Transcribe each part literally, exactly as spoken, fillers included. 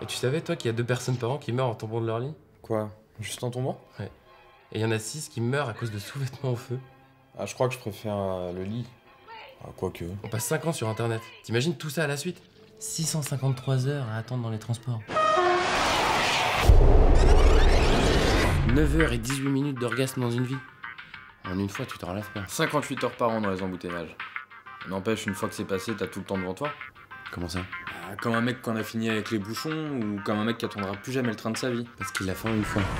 Et tu savais, toi, qu'il y a deux personnes par an qui meurent en tombant de leur lit? Quoi? Juste en tombant? Ouais. Et il y en a six qui meurent à cause de sous-vêtements au feu. Ah, je crois que je préfère euh, le lit. Ah, quoique. On passe cinq ans sur internet. T'imagines tout ça à la suite? six cent cinquante-trois heures à attendre dans les transports. neuf heures et dix-huit minutes d'orgasme dans une vie. En une fois, tu t'en relèves pas. cinquante-huit heures par an dans les embouteillages. N'empêche, une fois que c'est passé, t'as tout le temps devant toi. Comment ça? Ah, comme un mec qu'on a fini avec les bouchons, ou comme un mec qui attendra plus jamais le train de sa vie. Parce qu'il l'a fait en une fois.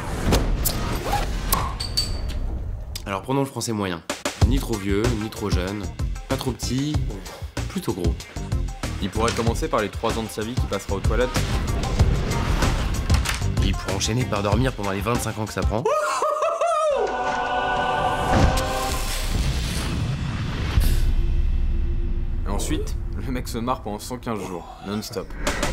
Alors prenons le français moyen. Ni trop vieux, ni trop jeune. Pas trop petit, plutôt gros. Il pourrait commencer par les trois ans de sa vie qui passera aux toilettes. Et il pourrait enchaîner par dormir pendant les vingt-cinq ans que ça prend. Et ensuite, le mec se marre pendant cent quinze jours, non-stop.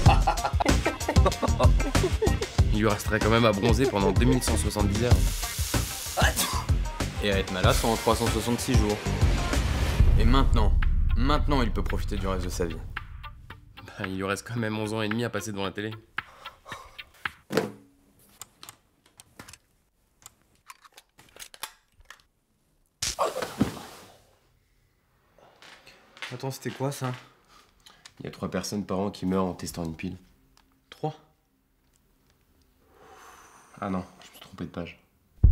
Il lui resterait quand même à bronzer pendant deux mille cent soixante-dix heures. Et à être malade pendant trois cent soixante-six jours. Et maintenant, maintenant il peut profiter du reste de sa vie. Bah, il lui reste quand même onze ans et demi à passer devant la télé. Attends, c'était quoi ça? Il y a trois personnes par an qui meurent en testant une pile. Trois? Ah non, je me suis trompé de page.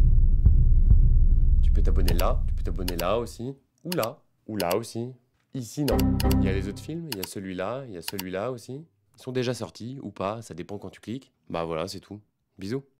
Tu peux t'abonner là, tu peux t'abonner là aussi, ou là, ou là aussi. Ici, non. Il y a les autres films, il y a celui-là, il y a celui-là aussi. Ils sont déjà sortis, ou pas, ça dépend quand tu cliques. Bah voilà, c'est tout. Bisous.